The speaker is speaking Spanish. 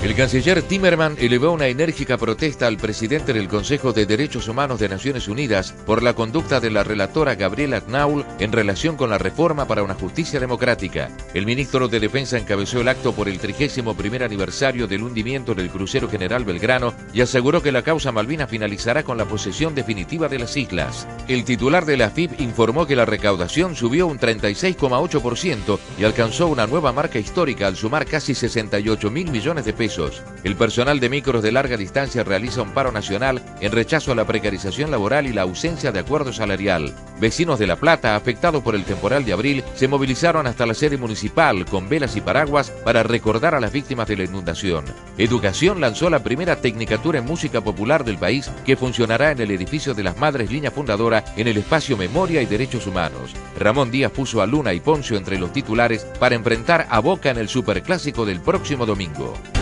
El canciller Timmermans elevó una enérgica protesta al presidente del Consejo de Derechos Humanos de Naciones Unidas por la conducta de la relatora Gabriela Knoll en relación con la reforma para una justicia democrática. El ministro de Defensa encabezó el acto por el 31º aniversario del hundimiento del crucero General Belgrano y aseguró que la causa Malvinas finalizará con la posesión definitiva de las islas. El titular de la AFIP informó que la recaudación subió un 36,8% y alcanzó una nueva marca histórica al sumar casi 68.000 millones de pesos. El personal de micros de larga distancia realiza un paro nacional en rechazo a la precarización laboral y la ausencia de acuerdo salarial. Vecinos de La Plata, afectados por el temporal de abril, se movilizaron hasta la sede municipal con velas y paraguas para recordar a las víctimas de la inundación. Educación lanzó la primera tecnicatura en música popular del país, que funcionará en el edificio de las Madres Línea Fundadora en el espacio Memoria y Derechos Humanos. Ramón Díaz puso a Luna y Poncio entre los titulares para enfrentar a Boca en el Superclásico del próximo domingo.